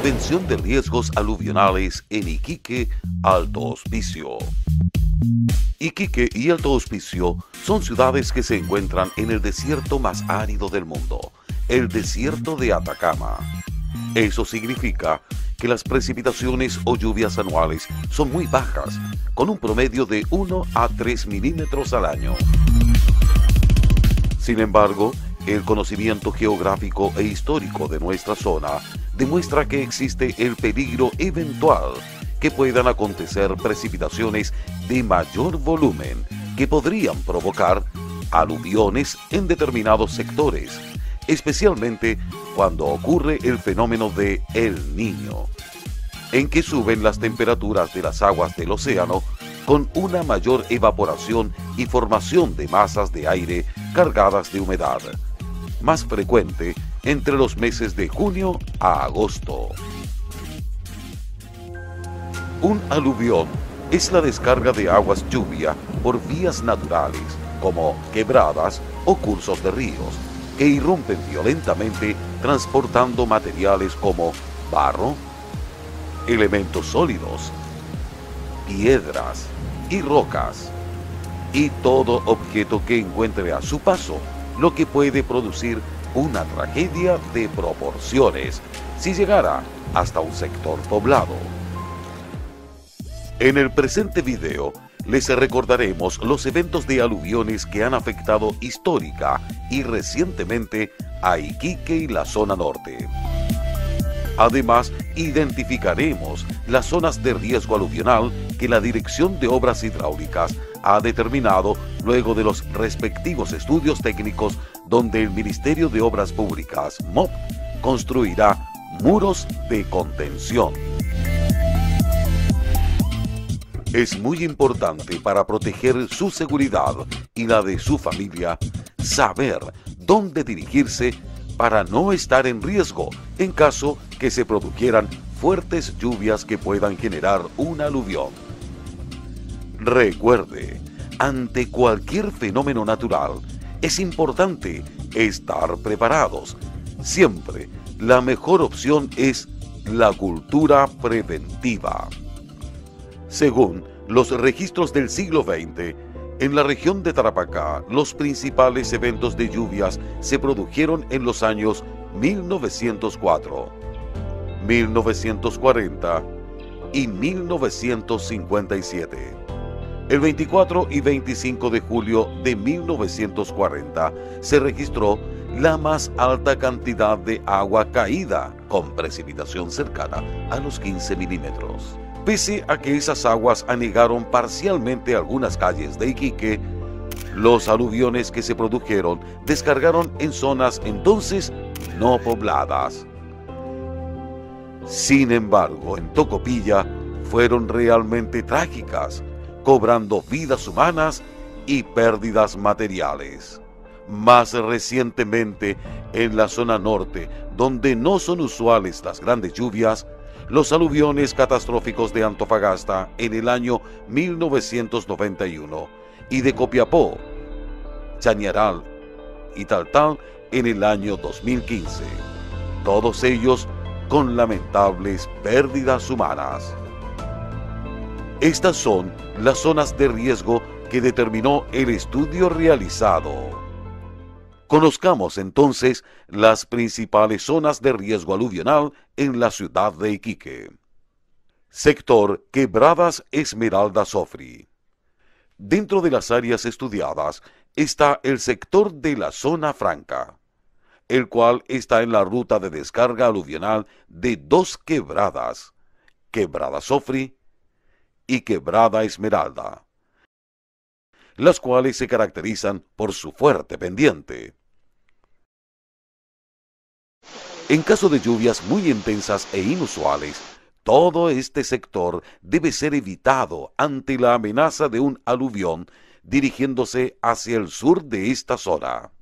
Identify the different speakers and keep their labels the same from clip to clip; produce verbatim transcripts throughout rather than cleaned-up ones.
Speaker 1: Prevención de riesgos aluvionales en Iquique, Alto Hospicio. Iquique y Alto Hospicio son ciudades que se encuentran en el desierto más árido del mundo, el desierto de Atacama. Eso significa que las precipitaciones o lluvias anuales son muy bajas, con un promedio de uno a tres milímetros al año. Sin embargo, el conocimiento geográfico e histórico de nuestra zona demuestra que existe el peligro eventual que puedan acontecer precipitaciones de mayor volumen que podrían provocar aluviones en determinados sectores, especialmente cuando ocurre el fenómeno de El Niño, en que suben las temperaturas de las aguas del océano con una mayor evaporación y formación de masas de aire cargadas de humedad, más frecuente entre los meses de junio a agosto. Un aluvión es la descarga de aguas lluvia por vías naturales, como quebradas o cursos de ríos, que irrumpen violentamente transportando materiales como barro, elementos sólidos, piedras y rocas, y todo objeto que encuentre a su paso, lo que puede producir una tragedia de proporciones si llegara hasta un sector poblado. En el presente video les recordaremos los eventos de aluviones que han afectado histórica y recientemente a Iquique y la zona norte. Además, identificaremos las zonas de riesgo aluvional que la Dirección de Obras Hidráulicas ha determinado luego de los respectivos estudios técnicos donde el Ministerio de Obras Públicas, M O P, construirá muros de contención. Es muy importante para proteger su seguridad y la de su familia saber dónde dirigirse para no estar en riesgo en caso que se produjeran fuertes lluvias que puedan generar un aluvión. Recuerde, ante cualquier fenómeno natural es importante estar preparados. Siempre la mejor opción es la cultura preventiva. Según los registros del siglo veinte, en la región de Tarapacá, los principales eventos de lluvias se produjeron en los años mil novecientos cuatro, mil novecientos cuarenta y mil novecientos cincuenta y siete. El veinticuatro y veinticinco de julio de mil novecientos cuarenta se registró la más alta cantidad de agua caída, con precipitación cercana a los quince milímetros. Pese a que esas aguas anegaron parcialmente algunas calles de Iquique, los aluviones que se produjeron descargaron en zonas entonces no pobladas. Sin embargo, en Tocopilla fueron realmente trágicas, cobrando vidas humanas y pérdidas materiales. Más recientemente, en la zona norte, donde no son usuales las grandes lluvias, los aluviones catastróficos de Antofagasta en el año mil novecientos noventa y uno y de Copiapó, Chañaral y Taltal en el año dos mil quince, todos ellos con lamentables pérdidas humanas. Estas son las zonas de riesgo que determinó el estudio realizado. Conozcamos entonces las principales zonas de riesgo aluvional en la ciudad de Iquique. Sector Quebradas Esmeralda Sofri. Dentro de las áreas estudiadas está el sector de la Zona Franca, el cual está en la ruta de descarga aluvional de dos quebradas, Quebrada Sofri y Quebrada Esmeralda, las cuales se caracterizan por su fuerte pendiente. En caso de lluvias muy intensas e inusuales, todo este sector debe ser evitado ante la amenaza de un aluvión dirigiéndose hacia el sur de esta zona.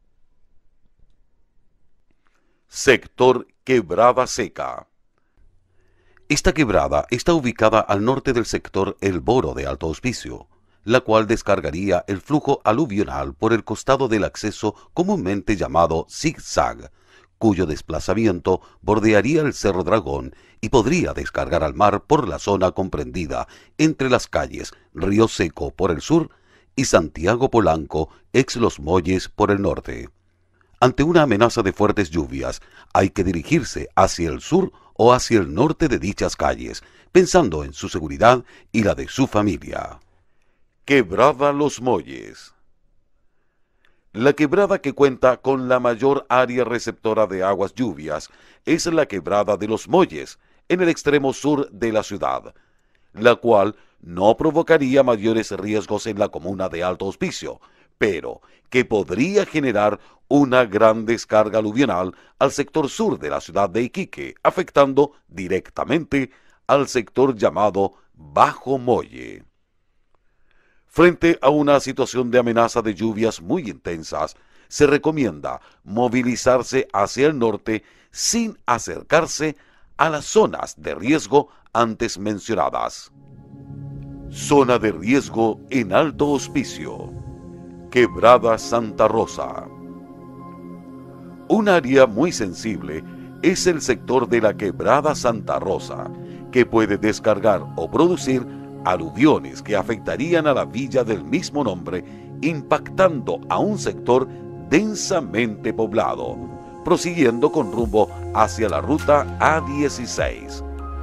Speaker 1: Sector Quebrada Seca. Esta quebrada está ubicada al norte del sector El Boro de Alto Hospicio, la cual descargaría el flujo aluvional por el costado del acceso comúnmente llamado zigzag, cuyo desplazamiento bordearía el Cerro Dragón y podría descargar al mar por la zona comprendida entre las calles Río Seco por el sur y Santiago Polanco, ex Los Molles, por el norte. Ante una amenaza de fuertes lluvias, hay que dirigirse hacia el sur o hacia el norte de dichas calles, pensando en su seguridad y la de su familia. Quebrada Los Molles. La quebrada que cuenta con la mayor área receptora de aguas lluvias es la quebrada de Los Molles, en el extremo sur de la ciudad, la cual no provocaría mayores riesgos en la comuna de Alto Hospicio, pero que podría generar una gran descarga aluvional al sector sur de la ciudad de Iquique, afectando directamente al sector llamado Bajo Molle. Frente a una situación de amenaza de lluvias muy intensas, se recomienda movilizarse hacia el norte sin acercarse a las zonas de riesgo antes mencionadas. Zona de riesgo en Alto Hospicio. Quebrada Santa Rosa. Un área muy sensible es el sector de la Quebrada Santa Rosa, que puede descargar o producir aluviones que afectarían a la villa del mismo nombre, impactando a un sector densamente poblado, prosiguiendo con rumbo hacia la ruta A dieciséis.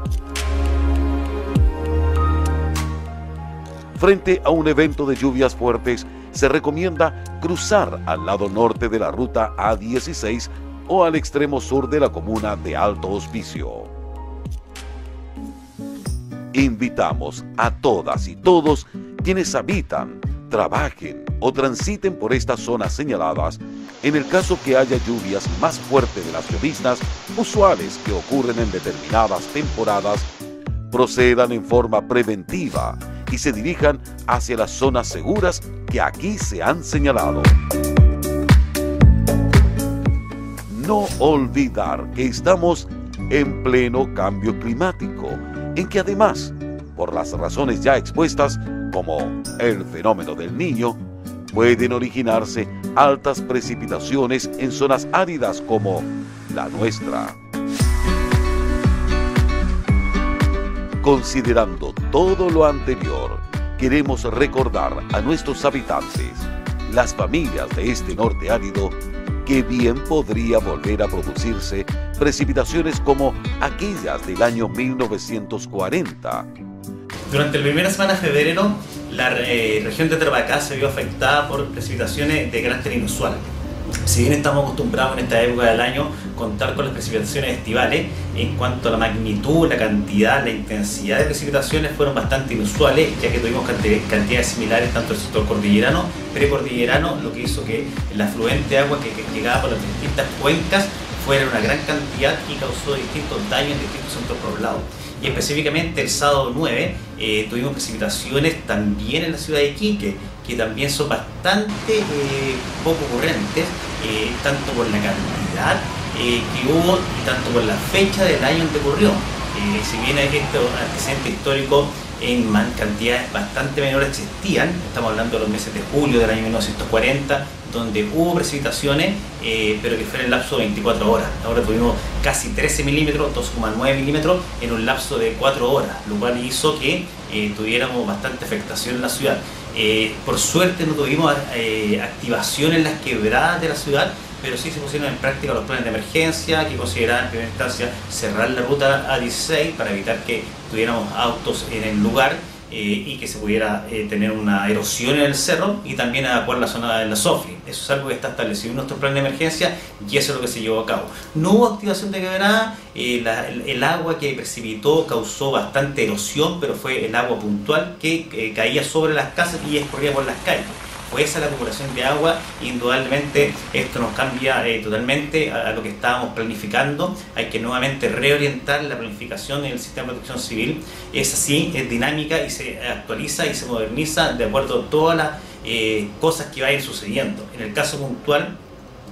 Speaker 1: Frente a un evento de lluvias fuertes, se recomienda cruzar al lado norte de la ruta A dieciséis o al extremo sur de la comuna de Alto Hospicio. Invitamos a todas y todos quienes habitan, trabajen o transiten por estas zonas señaladas, en el caso que haya lluvias más fuertes de las lloviznas usuales que ocurren en determinadas temporadas, procedan en forma preventiva y se dirijan hacia las zonas seguras que aquí se han señalado. No olvidar que estamos en pleno cambio climático, en que además, por las razones ya expuestas, como el fenómeno del Niño, pueden originarse altas precipitaciones en zonas áridas como la nuestra. Considerando todo lo anterior, queremos recordar a nuestros habitantes, las familias de este norte árido, que bien podría volver a producirse precipitaciones como aquellas del año mil novecientos cuarenta.
Speaker 2: Durante la primera semana de febrero, la eh, región de Tarapacá se vio afectada por precipitaciones de carácter inusual. Si bien estamos acostumbrados en esta época del año a contar con las precipitaciones estivales, en cuanto a la magnitud, la cantidad, la intensidad de precipitaciones fueron bastante inusuales, ya que tuvimos cantidades similares tanto en el sector cordillerano, precordillerano, lo que hizo que el afluente de agua que, que llegaba por las distintas cuencas fuera una gran cantidad y causó distintos daños en distintos centros poblados. Y específicamente el sábado nueve eh, tuvimos precipitaciones también en la ciudad de Iquique, que también son bastante eh, poco ocurrentes, eh, tanto por la cantidad eh, que hubo y tanto por la fecha del año en que ocurrió. Eh, si bien hay este antecedente histórico en cantidades bastante menores existían, estamos hablando de los meses de julio del año mil novecientos cuarenta, donde hubo precipitaciones, eh, pero que fue en el lapso de veinticuatro horas. Ahora tuvimos casi trece milímetros, dos coma nueve milímetros en un lapso de cuatro horas, lo cual hizo que eh, tuviéramos bastante afectación en la ciudad. Eh, por suerte no tuvimos eh, activación en las quebradas de la ciudad, pero sí se pusieron en práctica los planes de emergencia que consideraban en primera instancia cerrar la ruta A dieciséis para evitar que tuviéramos autos en el lugar eh, y que se pudiera eh, tener una erosión en el cerro, y también adecuar la zona de la Sofri. Eso es algo que está establecido en nuestro plan de emergencia y eso es lo que se llevó a cabo. No hubo activación de quebrada, eh, la, el, el agua que precipitó causó bastante erosión, pero fue el agua puntual que eh, caía sobre las casas y escurría por las calles. Fue esa la acumulación de agua. Indudablemente esto nos cambia eh, totalmente a, a lo que estábamos planificando. Hay que nuevamente reorientar la planificación en el sistema de protección civil. Es así, es dinámica y se actualiza y se moderniza de acuerdo a todas las eh, cosas que vayan sucediendo. En el caso puntual,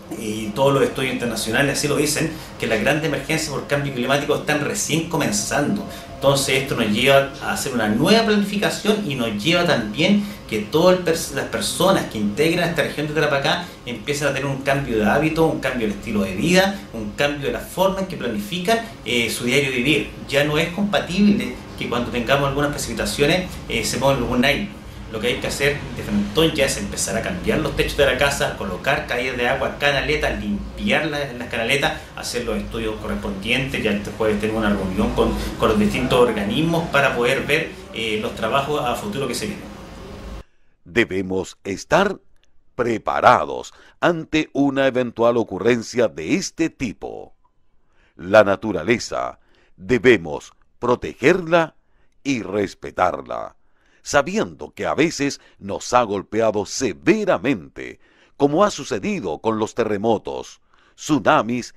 Speaker 2: y todos los estudios internacionales así lo dicen, que las grandes emergencias por cambio climático están recién comenzando. Entonces esto nos lleva a hacer una nueva planificación y nos lleva también que todas las personas que integran esta región de Tarapacá empiecen a tener un cambio de hábito, un cambio del estilo de vida, un cambio de la forma en que planifican eh, su diario vivir. Ya no es compatible que cuando tengamos algunas precipitaciones eh, se pongan algún nylon. Lo que hay que hacer de frente ya es empezar a cambiar los techos de la casa, colocar caídas de agua, canaletas, limpiar las, las canaletas, hacer los estudios correspondientes. Ya después tener una reunión con, con los distintos organismos para poder ver eh, los trabajos a futuro que se vienen.
Speaker 1: Debemos estar preparados ante una eventual ocurrencia de este tipo. La naturaleza debemos protegerla y respetarla, sabiendo que a veces nos ha golpeado severamente, como ha sucedido con los terremotos, tsunamis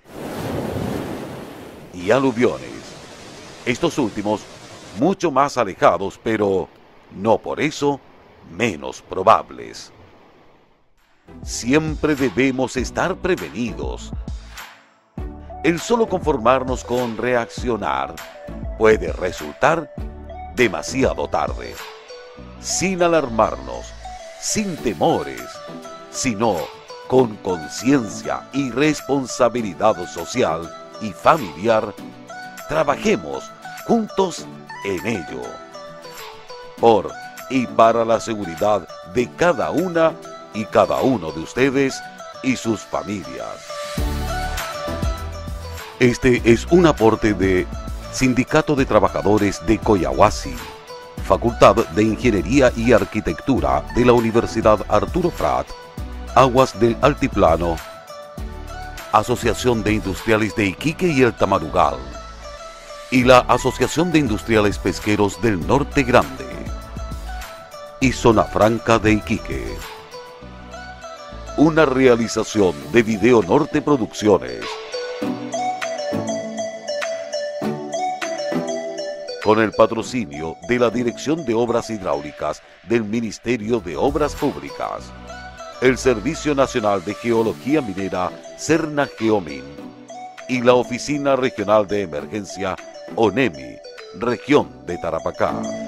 Speaker 1: y aluviones. Estos últimos mucho más alejados, pero no por eso menos probables. Siempre debemos estar prevenidos. El solo conformarnos con reaccionar puede resultar demasiado tarde. Sin alarmarnos, sin temores, sino con conciencia y responsabilidad social y familiar, trabajemos juntos en ello. Por y para la seguridad de cada una y cada uno de ustedes y sus familias. Este es un aporte de Sindicato de Trabajadores de Coyahuasi, Facultad de Ingeniería y Arquitectura de la Universidad Arturo Prat, Aguas del Altiplano, Asociación de Industriales de Iquique y el Tamarugal, y la Asociación de Industriales Pesqueros del Norte Grande, y Zona Franca de Iquique. Una realización de Video Norte Producciones, con el patrocinio de la Dirección de Obras Hidráulicas del Ministerio de Obras Públicas, el Servicio Nacional de Geología Minera Serna Geomin y la Oficina Regional de Emergencia ONEMI, Región de Tarapacá.